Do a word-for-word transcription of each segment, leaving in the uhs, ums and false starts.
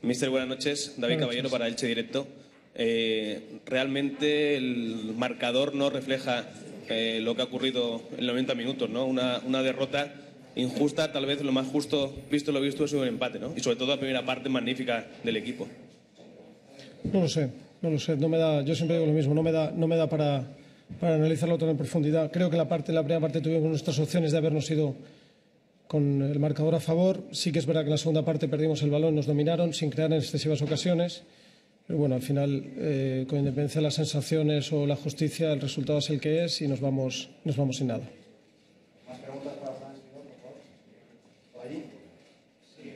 Mister, buenas noches. David Buenas Caballero noches. para Elche Directo. Eh, realmente el marcador no refleja eh, lo que ha ocurrido en los noventa minutos, ¿no? Una, una derrota injusta, tal vez lo más justo visto lo visto es un empate, ¿no? Y sobre todo la primera parte magnífica del equipo. No lo sé, no lo sé. No me da, yo siempre digo lo mismo, no me da, no me da para, para analizarlo tan en profundidad. Creo que la, parte, la primera parte tuvimos nuestras opciones de habernos ido con el marcador a favor. Sí que es verdad que en la segunda parte perdimos el balón, nos dominaron sin crear en excesivas ocasiones. Pero bueno, al final, eh, con independencia de las sensaciones o la justicia, el resultado es el que es y nos vamos, nos vamos sin nada. ¿Más preguntas para Fran, señor, por favor? ¿Por allí? Sí.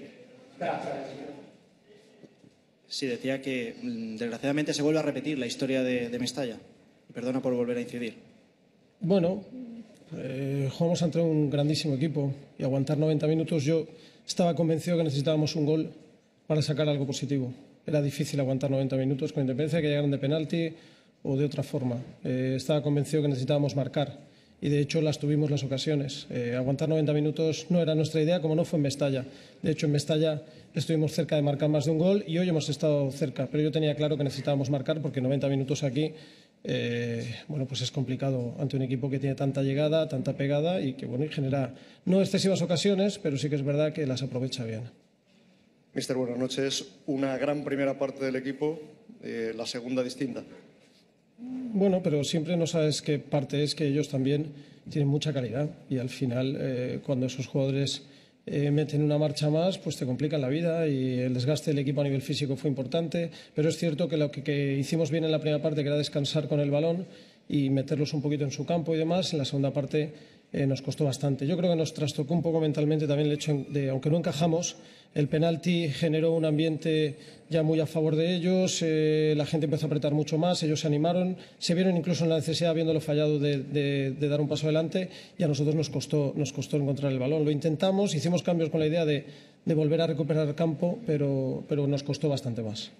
Sí, decía que desgraciadamente se vuelve a repetir la historia de, de Mestalla. Perdona por volver a incidir. Bueno, eh, jugamos ante un grandísimo equipo y aguantar noventa minutos. Yo estaba convencido que necesitábamos un gol para sacar algo positivo. Era difícil aguantar noventa minutos con independencia de que llegaran de penalti o de otra forma. Eh, estaba convencido que necesitábamos marcar y de hecho las tuvimos las ocasiones. Eh, aguantar noventa minutos no era nuestra idea, como no fue en Mestalla. De hecho, en Mestalla estuvimos cerca de marcar más de un gol y hoy hemos estado cerca. Pero yo tenía claro que necesitábamos marcar porque noventa minutos aquí eh, bueno, pues es complicado ante un equipo que tiene tanta llegada, tanta pegada y que bueno, y genera no excesivas ocasiones, pero sí que es verdad que las aprovecha bien. Mister, buenas noches. Una gran primera parte del equipo, eh, la segunda distinta. Bueno, pero siempre no sabes qué parte es, que ellos también tienen mucha calidad y al final eh, cuando esos jugadores eh, meten una marcha más, pues te complican la vida y el desgaste del equipo a nivel físico fue importante, pero es cierto que lo que, que hicimos bien en la primera parte, que era descansar con el balón y meterlos un poquito en su campo y demás, en la segunda parte eh, nos costó bastante. Yo creo que nos trastocó un poco mentalmente también el hecho de, aunque no encajamos, el penalti generó un ambiente ya muy a favor de ellos, eh, la gente empezó a apretar mucho más, ellos se animaron, se vieron incluso en la necesidad, habiéndolo fallado, de, de, de dar un paso adelante y a nosotros nos costó, nos costó encontrar el balón. Lo intentamos, hicimos cambios con la idea de, de volver a recuperar el campo, pero, pero nos costó bastante más.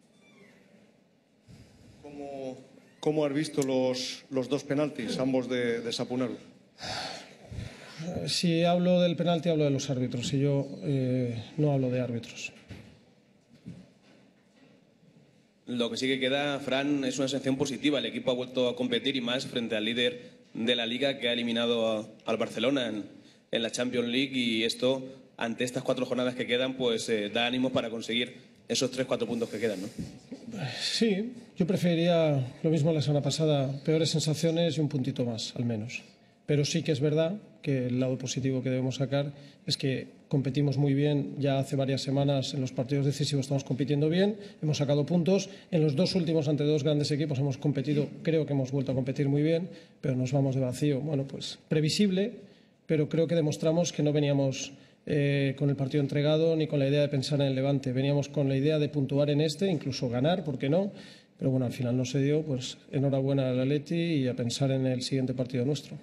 ¿Cómo, cómo has visto los, los dos penaltis, ambos de, de Sapunero? Si hablo del penalti, hablo de los árbitros y yo eh, no hablo de árbitros. Lo que sí que queda, Fran, es una sensación positiva. El equipo ha vuelto a competir y más frente al líder de la Liga, que ha eliminado a, al Barcelona en, en la Champions League, y esto, ante estas cuatro jornadas que quedan, pues eh, da ánimos para conseguir esos tres, cuatro puntos que quedan, ¿no? Sí, yo preferiría lo mismo la semana pasada, peores sensaciones y un puntito más, al menos. Pero sí que es verdad que el lado positivo que debemos sacar es que competimos muy bien. Ya hace varias semanas en los partidos decisivos estamos compitiendo bien, hemos sacado puntos. En los dos últimos ante dos grandes equipos hemos competido, creo que hemos vuelto a competir muy bien, pero nos vamos de vacío. Bueno, pues previsible, pero creo que demostramos que no veníamos eh, con el partido entregado ni con la idea de pensar en el Levante. Veníamos con la idea de puntuar en este, incluso ganar, ¿por qué no? Pero bueno, al final no se dio. Pues enhorabuena al Atleti y a pensar en el siguiente partido nuestro.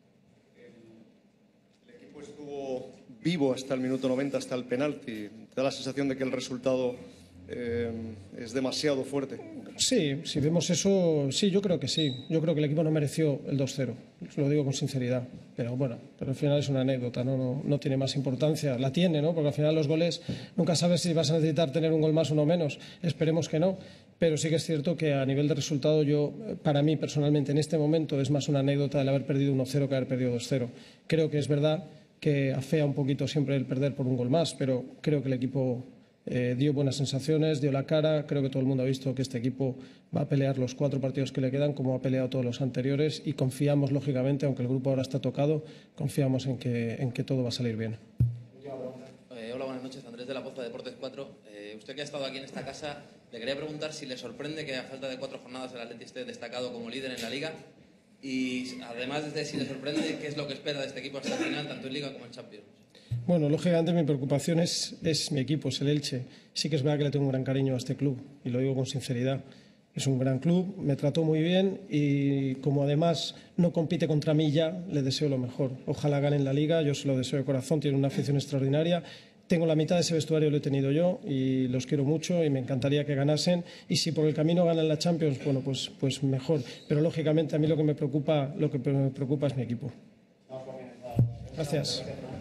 Vivo hasta el minuto noventa, hasta el penalti. ¿Te da la sensación de que el resultado eh, es demasiado fuerte? Sí, si vemos eso, sí, yo creo que sí. Yo creo que el equipo no mereció el dos cero, lo digo con sinceridad. Pero bueno, pero al final es una anécdota, ¿no? No, no tiene más importancia. La tiene, ¿no? Porque al final los goles, nunca sabes si vas a necesitar tener un gol más o uno menos. Esperemos que no. Pero sí que es cierto que a nivel de resultado, yo, para mí personalmente en este momento, es más una anécdota el haber perdido uno cero que haber perdido dos cero. Creo que es verdad que afea un poquito siempre el perder por un gol más, pero creo que el equipo eh, dio buenas sensaciones, dio la cara. Creo que todo el mundo ha visto que este equipo va a pelear los cuatro partidos que le quedan como ha peleado todos los anteriores, y confiamos, lógicamente, aunque el grupo ahora está tocado, confiamos en que, en que todo va a salir bien. Eh, hola, buenas noches. Andrés de la Poza, Deportes cuatro. Eh, usted que ha estado aquí en esta casa, le quería preguntar si le sorprende que a falta de cuatro jornadas el Atleti esté destacado como líder en la Liga. Y además de si le sorprende, ¿qué es lo que espera de este equipo hasta el final, tanto en Liga como en Champions? Bueno, lógicamente mi preocupación es, es mi equipo, es el Elche. Sí que es verdad que le tengo un gran cariño a este club y lo digo con sinceridad. Es un gran club, me trató muy bien y como además no compite contra mí ya, le deseo lo mejor. Ojalá ganen la Liga, yo se lo deseo de corazón, tiene una afición extraordinaria. Tengo la mitad de ese vestuario, lo he tenido yo y los quiero mucho y me encantaría que ganasen. Y si por el camino ganan la Champions, bueno, pues, pues mejor. Pero lógicamente a mí lo que me preocupa, lo que me preocupa es mi equipo. Gracias.